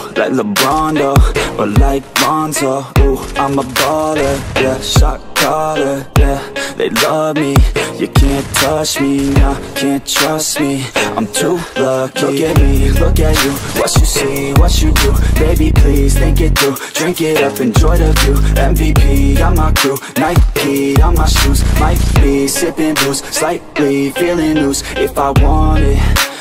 like LeBron, though, or like Lonzo. Ooh, I'm a baller, yeah, shot caller, yeah. They love me, you can't touch me, nah, can't trust me. I'm too lucky. Look at me, look at you, what you see, what you do. Baby, please, think it through. Drink it up, enjoy the view. MVP on my crew, Nike on my shoes. Might be sipping booze, slightly feeling loose. If I want it,